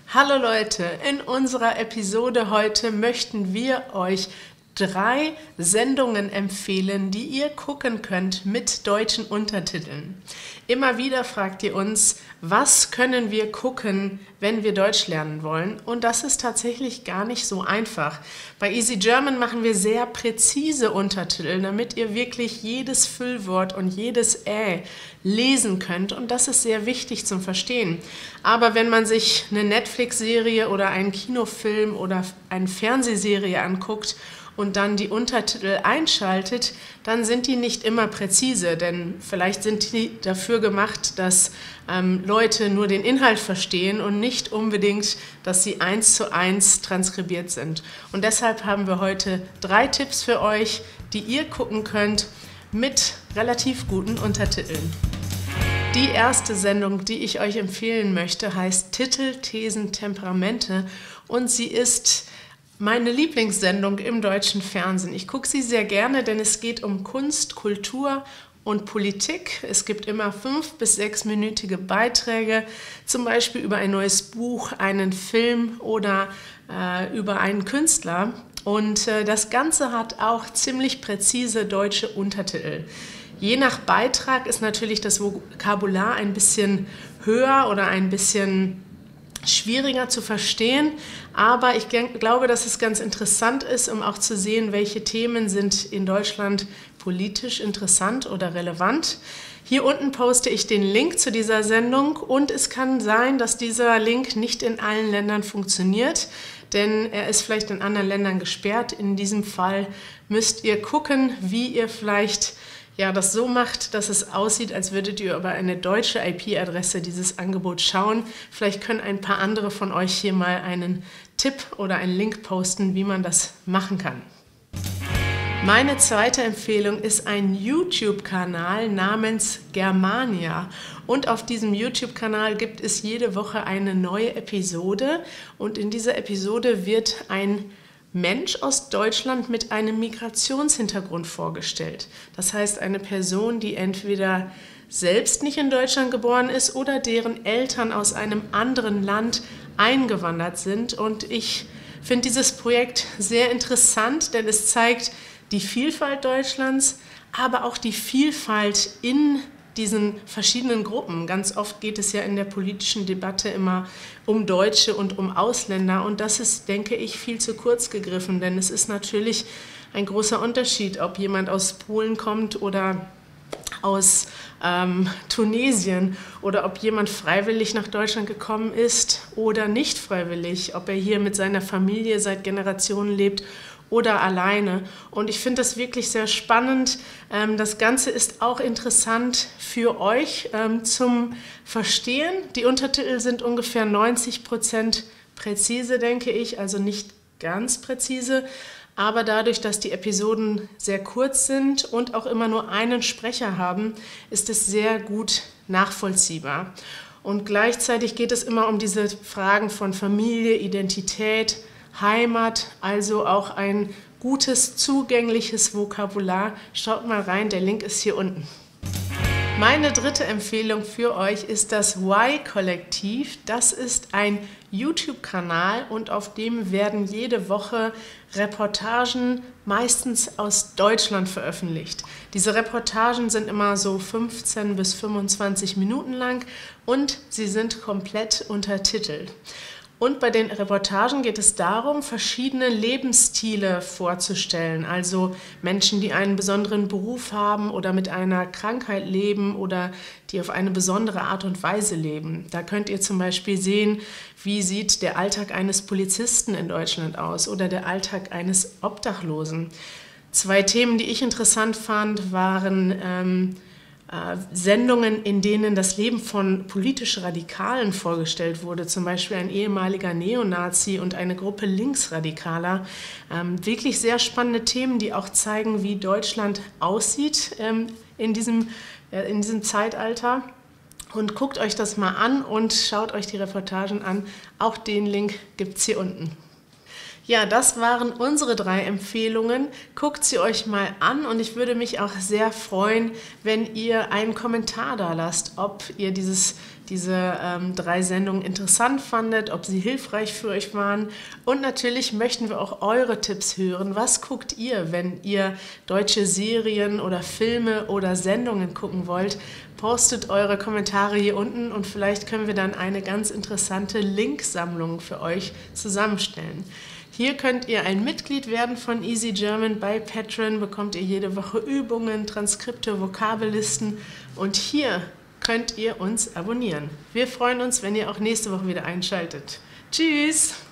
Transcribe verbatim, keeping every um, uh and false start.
Hallo Leute, in unserer Episode heute möchten wir euch drei Sendungen empfehlen, die ihr gucken könnt mit deutschen Untertiteln. Immer wieder fragt ihr uns, was können wir gucken, wenn wir Deutsch lernen wollen? Und das ist tatsächlich gar nicht so einfach. Bei Easy German machen wir sehr präzise Untertitel, damit ihr wirklich jedes Füllwort und jedes Ä lesen könnt. Und das ist sehr wichtig zum Verstehen. Aber wenn man sich eine Netflix-Serie oder einen Kinofilm oder eine Fernsehserie anguckt und dann die Untertitel einschaltet, dann sind die nicht immer präzise, denn vielleicht sind die dafür gemacht, dass ähm, Leute nur den Inhalt verstehen und nicht unbedingt, dass sie eins zu eins transkribiert sind. Und deshalb haben wir heute drei Tipps für euch, die ihr gucken könnt mit relativ guten Untertiteln. Die erste Sendung, die ich euch empfehlen möchte, heißt Titel, Thesen, Temperamente und sie ist meine Lieblingssendung im deutschen Fernsehen. Ich gucke sie sehr gerne, denn es geht um Kunst, Kultur und Politik. Es gibt immer fünf- bis sechsminütige Beiträge, zum Beispiel über ein neues Buch, einen Film oder äh, über einen Künstler. Und äh, das Ganze hat auch ziemlich präzise deutsche Untertitel. Je nach Beitrag ist natürlich das Vokabular ein bisschen höher oder ein bisschen schwieriger zu verstehen, aber ich glaube, dass es ganz interessant ist, um auch zu sehen, welche Themen sind in Deutschland politisch interessant oder relevant. Hier unten poste ich den Link zu dieser Sendung und es kann sein, dass dieser Link nicht in allen Ländern funktioniert, denn er ist vielleicht in anderen Ländern gesperrt. In diesem Fall müsst ihr gucken, wie ihr vielleicht ja, das so macht, dass es aussieht, als würdet ihr über eine deutsche I P-Adresse dieses Angebot schauen. Vielleicht können ein paar andere von euch hier mal einen Tipp oder einen Link posten, wie man das machen kann. Meine zweite Empfehlung ist ein YouTube-Kanal namens Germania. Und auf diesem YouTube-Kanal gibt es jede Woche eine neue Episode. Und in dieser Episode wird ein Mensch aus Deutschland mit einem Migrationshintergrund vorgestellt. Das heißt, eine Person, die entweder selbst nicht in Deutschland geboren ist oder deren Eltern aus einem anderen Land eingewandert sind. Und ich finde dieses Projekt sehr interessant, denn es zeigt die Vielfalt Deutschlands, aber auch die Vielfalt in diesen verschiedenen Gruppen. Ganz oft geht es ja in der politischen Debatte immer um Deutsche und um Ausländer und das ist, denke ich, viel zu kurz gegriffen, denn es ist natürlich ein großer Unterschied, ob jemand aus Polen kommt oder aus ähm, Tunesien oder ob jemand freiwillig nach Deutschland gekommen ist oder nicht freiwillig, ob er hier mit seiner Familie seit Generationen lebt oder alleine. Und ich finde das wirklich sehr spannend. Das Ganze ist auch interessant für euch zum Verstehen. Die Untertitel sind ungefähr neunzig Prozent präzise, denke ich, also nicht ganz präzise. Aber dadurch, dass die Episoden sehr kurz sind und auch immer nur einen Sprecher haben, ist es sehr gut nachvollziehbar. Und gleichzeitig geht es immer um diese Fragen von Familie, Identität, Heimat, also auch ein gutes, zugängliches Vokabular. Schaut mal rein, der Link ist hier unten. Meine dritte Empfehlung für euch ist das Y-Kollektiv. Das ist ein YouTube-Kanal und auf dem werden jede Woche Reportagen meistens aus Deutschland veröffentlicht. Diese Reportagen sind immer so fünfzehn bis fünfundzwanzig Minuten lang und sie sind komplett untertitelt. Und bei den Reportagen geht es darum, verschiedene Lebensstile vorzustellen, also Menschen, die einen besonderen Beruf haben oder mit einer Krankheit leben oder die auf eine besondere Art und Weise leben. Da könnt ihr zum Beispiel sehen, wie sieht der Alltag eines Polizisten in Deutschland aus oder der Alltag eines Obdachlosen. Zwei Themen, die ich interessant fand, waren ähm, Sendungen, in denen das Leben von politisch Radikalen vorgestellt wurde, zum Beispiel ein ehemaliger Neonazi und eine Gruppe Linksradikaler. Ähm, wirklich sehr spannende Themen, die auch zeigen, wie Deutschland aussieht ähm, in diesem, äh, in diesem Zeitalter. Und guckt euch das mal an und schaut euch die Reportagen an. Auch den Link gibt es hier unten. Ja, das waren unsere drei Empfehlungen. Guckt sie euch mal an und ich würde mich auch sehr freuen, wenn ihr einen Kommentar da lasst, ob ihr dieses diese ähm, drei Sendungen interessant fandet, ob sie hilfreich für euch waren. Und natürlich möchten wir auch eure Tipps hören. Was guckt ihr, wenn ihr deutsche Serien oder Filme oder Sendungen gucken wollt? Postet eure Kommentare hier unten und vielleicht können wir dann eine ganz interessante Linksammlung für euch zusammenstellen. Hier könnt ihr ein Mitglied werden von Easy German. Bei Patreon bekommt ihr jede Woche Übungen, Transkripte, Vokabellisten und hier könnt ihr uns abonnieren. Wir freuen uns, wenn ihr auch nächste Woche wieder einschaltet. Tschüss!